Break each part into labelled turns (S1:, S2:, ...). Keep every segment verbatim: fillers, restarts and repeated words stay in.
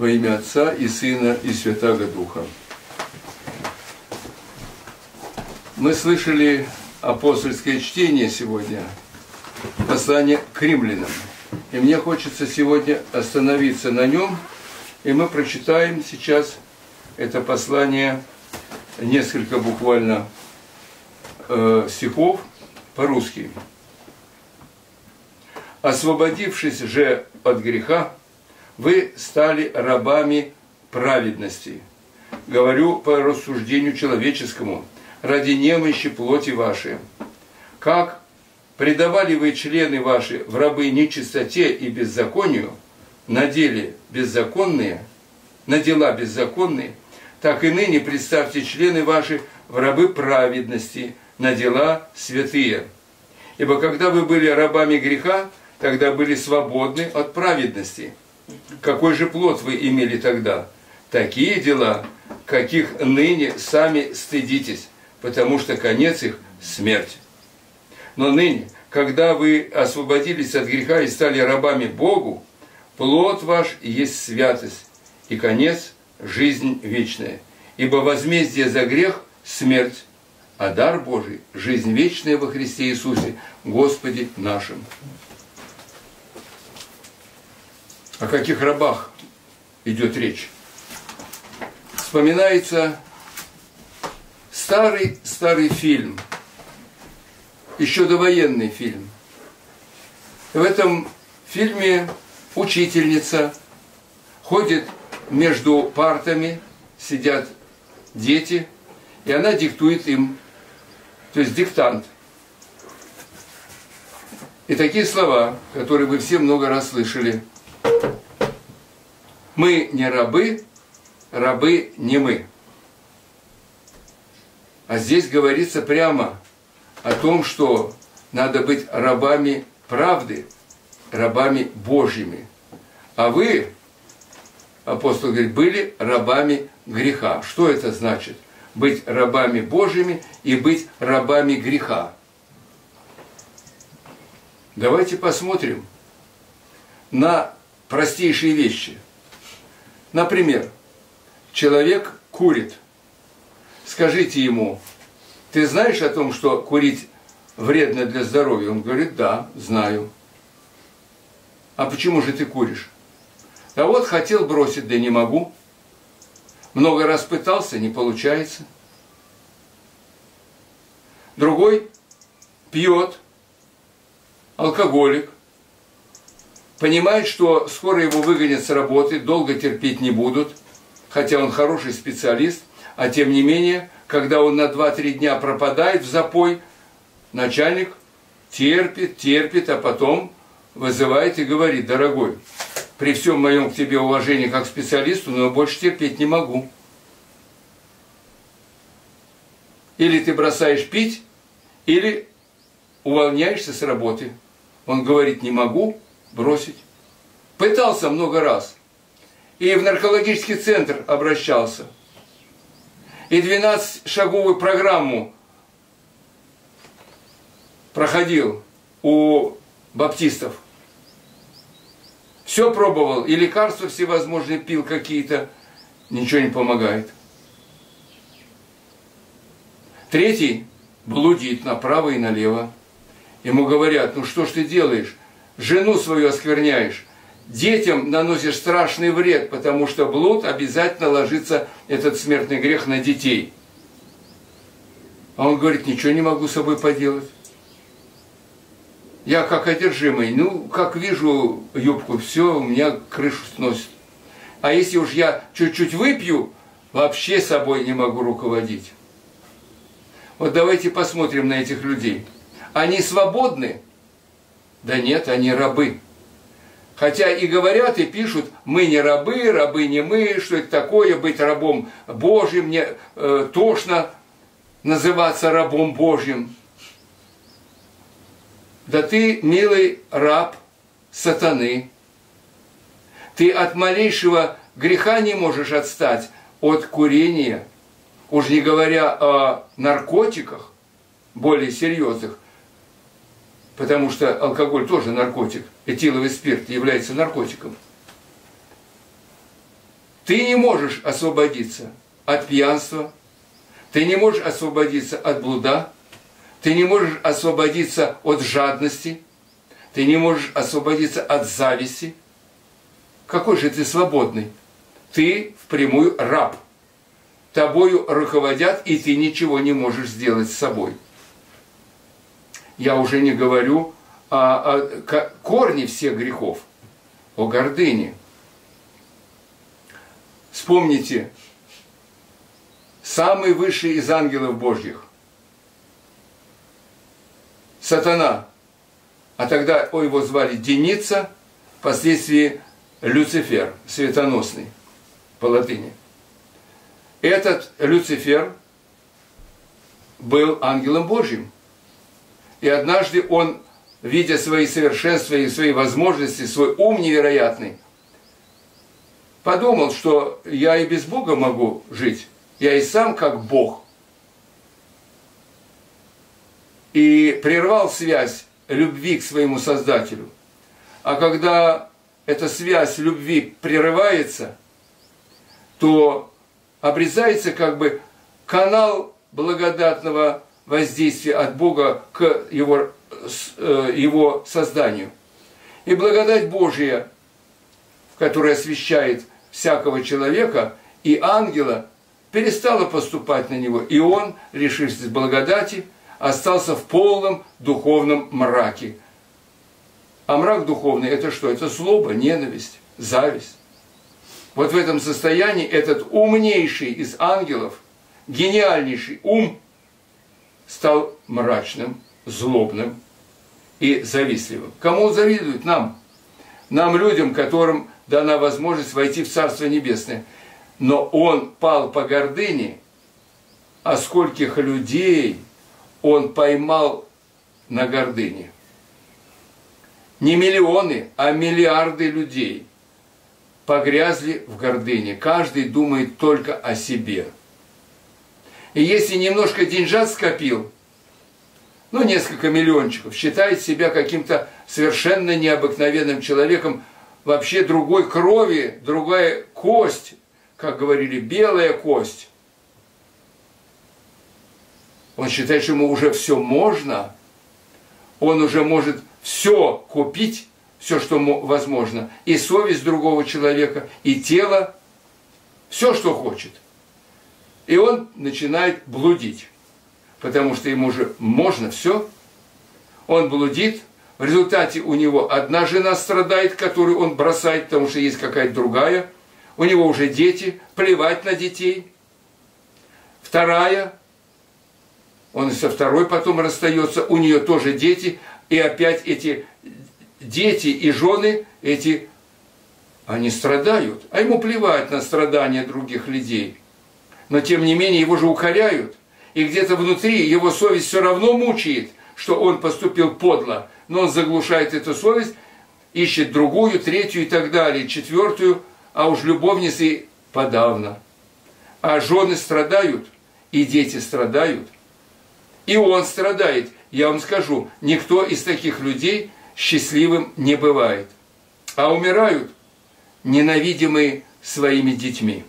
S1: Во имя Отца и Сына и Святаго Духа. Мы слышали апостольское чтение сегодня, послание к римлянам. И мне хочется сегодня остановиться на нем, и мы прочитаем сейчас это послание, несколько буквально э, стихов по-русски. «Освободившись же от греха, вы стали рабами праведности. Говорю по рассуждению человеческому, ради немощи плоти вашей. Как предавали вы члены ваши в рабы нечистоте и беззаконию, на деле беззаконные, на дела беззаконные, так и ныне представьте члены ваши в рабы праведности, на дела святые. Ибо когда вы были рабами греха, тогда были свободны от праведности. Какой же плод вы имели тогда? Такие дела, каких ныне сами стыдитесь, потому что конец их – смерть. Но ныне, когда вы освободились от греха и стали рабами Богу, плод ваш есть святость, и конец – жизнь вечная. Ибо возмездие за грех – смерть, а дар Божий – жизнь вечная во Христе Иисусе, Господе нашим». О каких рабах идет речь? Вспоминается старый-старый фильм, еще довоенный фильм. В этом фильме учительница ходит между партами, сидят дети, и она диктует им, то есть диктант. И такие слова, которые вы все много раз слышали. Мы не рабы, рабы не мы. А здесь говорится прямо о том, что надо быть рабами правды, рабами Божьими. А вы, апостол говорит, были рабами греха. Что это значит? Быть рабами Божьими и быть рабами греха. Давайте посмотрим на простейшие вещи. Например, человек курит. Скажите ему, ты знаешь о том, что курить вредно для здоровья? Он говорит, да, знаю. А почему же ты куришь? А вот хотел бросить, да не могу. Много раз пытался, не получается. Другой пьет, алкоголик. Понимает, что скоро его выгонят с работы, долго терпеть не будут, хотя он хороший специалист, а тем не менее, когда он на два-три дня пропадает в запой, начальник терпит, терпит, а потом вызывает и говорит, дорогой, при всем моем к тебе уважении как специалисту, но больше терпеть не могу. Или ты бросаешь пить, или увольняешься с работы. Он говорит, не могу бросить. Пытался много раз. И в наркологический центр обращался. И двенадцатишаговую программу проходил у баптистов. Все пробовал, и лекарства всевозможные пил какие-то. Ничего не помогает. Третий блудит направо и налево. Ему говорят, ну что ж ты делаешь? Жену свою оскверняешь, детям наносишь страшный вред, потому что блуд обязательно ложится, этот смертный грех, на детей. А он говорит, ничего не могу с собой поделать. Я как одержимый, ну, как вижу юбку, все, у меня крышу сносит. А если уж я чуть-чуть выпью, вообще собой не могу руководить. Вот давайте посмотрим на этих людей. Они свободны? Да нет, они рабы. Хотя и говорят, и пишут, мы не рабы, рабы не мы, что это такое, быть рабом Божьим, мне э, тошно называться рабом Божьим. Да ты, милый раб сатаны, ты от малейшего греха не можешь отстать, от курения, уж не говоря о наркотиках, более серьезных, потому что алкоголь тоже наркотик, этиловый спирт является наркотиком. Ты не можешь освободиться от пьянства, ты не можешь освободиться от блуда, ты не можешь освободиться от жадности, ты не можешь освободиться от зависти. Какой же ты свободный? Ты впрямую раб. Тобою руководят, и ты ничего не можешь сделать с собой. Я уже не говорю о, о корне всех грехов, о гордыне. Вспомните, самый высший из ангелов Божьих, Сатана, а тогда его звали Деница, впоследствии Люцифер, светоносный, по латыни. Этот Люцифер был ангелом Божьим. И однажды он, видя свои совершенства и свои возможности, свой ум невероятный, подумал, что я и без Бога могу жить. Я и сам как Бог. И прервал связь любви к своему Создателю. А когда эта связь любви прерывается, то обрезается как бы канал благодатного воздействия от Бога к его, его созданию. И благодать Божия, которая освящает всякого человека и ангела, перестала поступать на него. И он, лишившись благодати, остался в полном духовном мраке. А мрак духовный – это что? Это злоба, ненависть, зависть. Вот в этом состоянии этот умнейший из ангелов, гениальнейший ум, стал мрачным, злобным и завистливым. Кому он завидует? Нам. Нам, людям, которым дана возможность войти в Царство Небесное. Но он пал по гордыне, а скольких людей он поймал на гордыне. Не миллионы, а миллиарды людей погрязли в гордыне. Каждый думает только о себе. И если немножко деньжат скопил, ну, несколько миллиончиков, считает себя каким-то совершенно необыкновенным человеком, вообще другой крови, другая кость, как говорили, белая кость. Он считает, что ему уже все можно, он уже может все купить, все, что возможно, и совесть другого человека, и тело, все, что хочет. И он начинает блудить, потому что ему же можно все. Он блудит, в результате у него одна жена страдает, которую он бросает, потому что есть какая-то другая. У него уже дети, плевать на детей. Вторая, он со второй потом расстается, у нее тоже дети, и опять эти дети и жены, эти, они страдают, а ему плевать на страдания других людей. Но тем не менее его же укоряют, и где-то внутри его совесть все равно мучает, что он поступил подло, но он заглушает эту совесть, ищет другую, третью и так далее, четвертую, а уж любовницы подавно. А жены страдают, и дети страдают, и он страдает. Я вам скажу, никто из таких людей счастливым не бывает, а умирают ненавидимые своими детьми.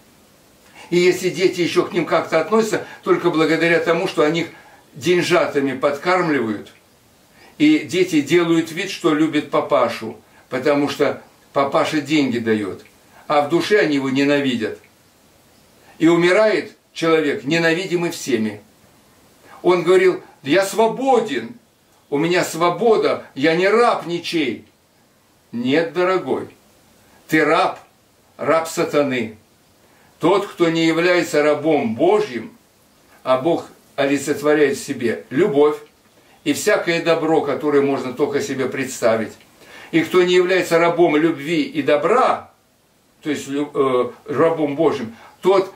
S1: И если дети еще к ним как-то относятся, только благодаря тому, что они их деньжатами подкармливают, и дети делают вид, что любят папашу, потому что папаша деньги дает, а в душе они его ненавидят. И умирает человек, ненавидимый всеми. Он говорил: я свободен, у меня свобода, я не раб ничей. Нет, дорогой, ты раб, раб сатаны. Тот, кто не является рабом Божьим, а Бог олицетворяет в себе любовь и всякое добро, которое можно только себе представить. И кто не является рабом любви и добра, то есть э, рабом Божьим, тот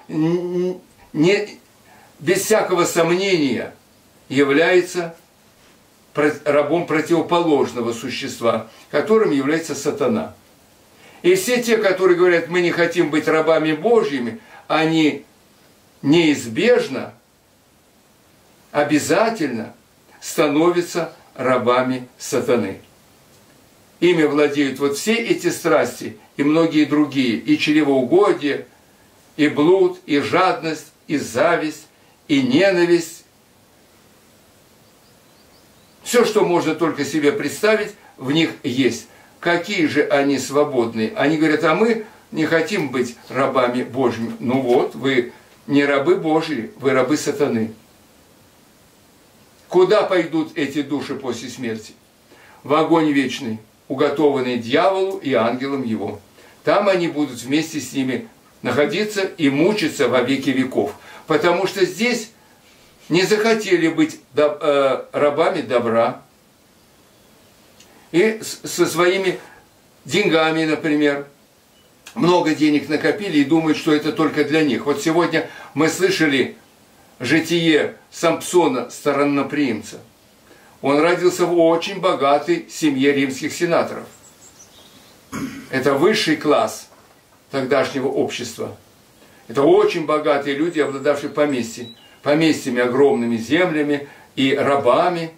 S1: не, без всякого сомнения является рабом противоположного существа, которым является сатана. И все те, которые говорят, мы не хотим быть рабами Божьими, они неизбежно, обязательно становятся рабами сатаны. ими владеют вот все эти страсти и многие другие, и чревоугодие, и блуд, и жадность, и зависть, и ненависть. Все, что можно только себе представить, в них есть. Какие же они свободные? Они говорят, а мы не хотим быть рабами Божьими. Ну вот, вы не рабы Божьи, вы рабы сатаны. Куда пойдут эти души после смерти? В огонь вечный, уготованный дьяволу и ангелам его. Там они будут вместе с ними находиться и мучиться во веки веков. Потому что здесь не захотели быть рабами добра. И со своими деньгами, например, много денег накопили и думают, что это только для них. Вот сегодня мы слышали житие Самсона, сторонноприимца. Он родился в очень богатой семье римских сенаторов. Это высший класс тогдашнего общества. Это очень богатые люди, обладавшие поместьями, поместьями, огромными землями и рабами.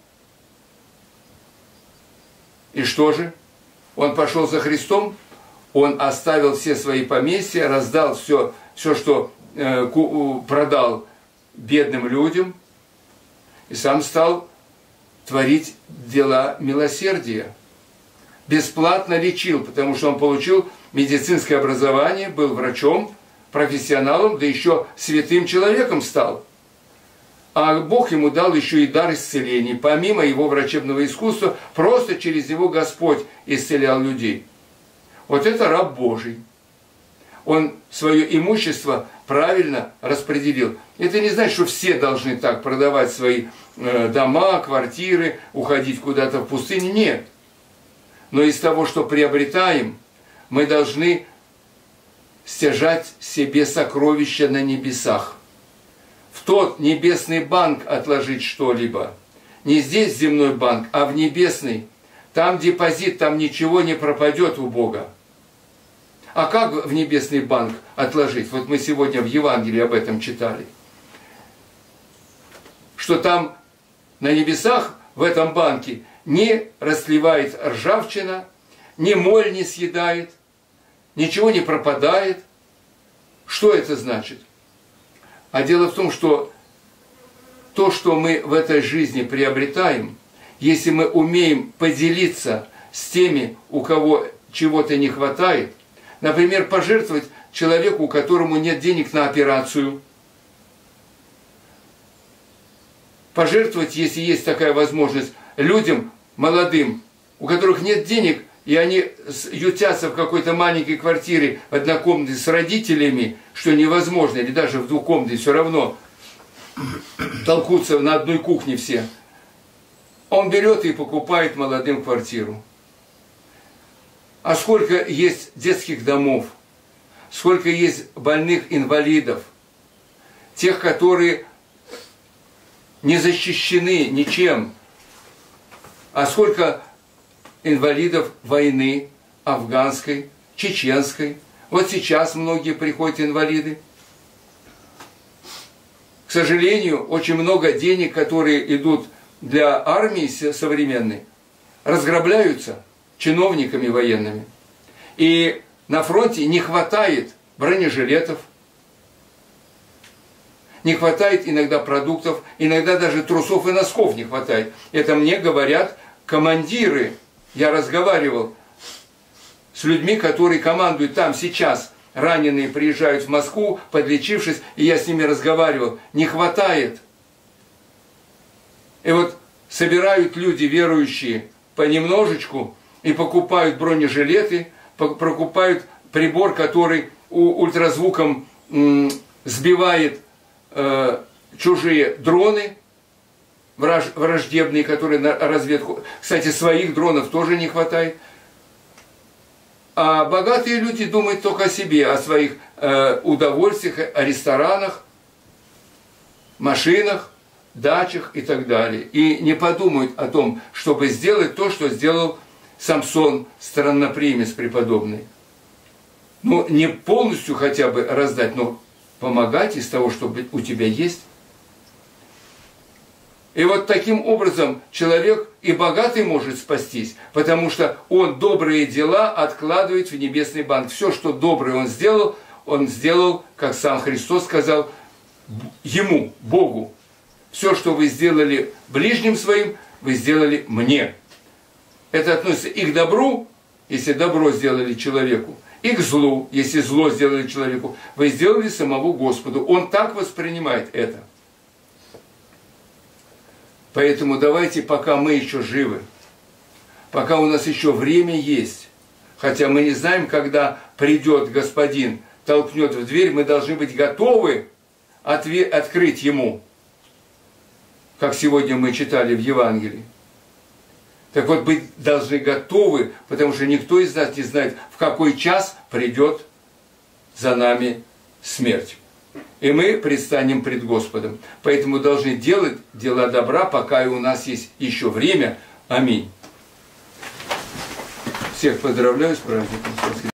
S1: И что же? Он пошел за Христом, он оставил все свои поместья, раздал все, все что э, продал бедным людям, и сам стал творить дела милосердия. Бесплатно лечил, потому что он получил медицинское образование, был врачом, профессионалом, да еще святым человеком стал. А Бог ему дал еще и дар исцелений. Помимо его врачебного искусства, просто через него Господь исцелял людей. Вот это раб Божий. Он свое имущество правильно распределил. Это не значит, что все должны так продавать свои э, дома, квартиры, уходить куда-то в пустыню. Нет. Но из того, что приобретаем, мы должны стяжать себе сокровища на небесах. В тот небесный банк отложить что-либо. Не здесь земной банк, а в небесный. Там депозит, там ничего не пропадет у Бога. А как в небесный банк отложить? Вот мы сегодня в Евангелии об этом читали. Что там на небесах, в этом банке, не расливает ржавчина, ни моль не съедает, ничего не пропадает. Что это значит? А дело в том, что то, что мы в этой жизни приобретаем, если мы умеем поделиться с теми, у кого чего-то не хватает, например, пожертвовать человеку, которому нет денег на операцию, пожертвовать, если есть такая возможность, людям молодым, у которых нет денег, и они ютятся в какой-то маленькой квартире в однокомнатной с родителями, что невозможно, или даже в двухкомнатной, все равно толкутся на одной кухне все. Он берет и покупает молодым квартиру. А сколько есть детских домов, сколько есть больных инвалидов, тех, которые не защищены ничем, а сколько инвалидов войны афганской, чеченской. Вот сейчас многие приходят инвалиды. К сожалению, очень много денег, которые идут для армии современной, разграбляются чиновниками военными. И на фронте не хватает бронежилетов, не хватает иногда продуктов, иногда даже трусов и носков не хватает. Это мне говорят командиры. Я разговаривал с людьми, которые командуют там сейчас. Раненые приезжают в Москву, подлечившись, и я с ними разговаривал. Не хватает. И вот собирают люди верующие понемножечку и покупают бронежилеты, покупают прибор, который ультразвуком сбивает э, чужие дроны, враждебные, которые на разведку. Кстати, своих дронов тоже не хватает. А богатые люди думают только о себе, о своих э, удовольствиях, о ресторанах, машинах, дачах и так далее. И не подумают о том, чтобы сделать то, что сделал Самсон, странноприимец преподобный. Ну, не полностью хотя бы раздать, но помогать из того, что у тебя есть. И вот таким образом человек и богатый может спастись, потому что он добрые дела откладывает в небесный банк. Все, что доброе он сделал, он сделал, как сам Христос сказал, ему, Богу. Все, что вы сделали ближним своим, вы сделали мне. Это относится и к добру, если добро сделали человеку, и к злу, если зло сделали человеку. Вы сделали самому Господу. Он так воспринимает это. Поэтому давайте, пока мы еще живы, пока у нас еще время есть, хотя мы не знаем, когда придет Господин, толкнет в дверь, мы должны быть готовы открыть Ему, как сегодня мы читали в Евангелии. Так вот, быть должны готовы, потому что никто из нас не знает, в какой час придет за нами смерть. И мы предстанем пред Господом. Поэтому должны делать дела добра, пока и у нас есть еще время. Аминь. Всех поздравляю с праздником.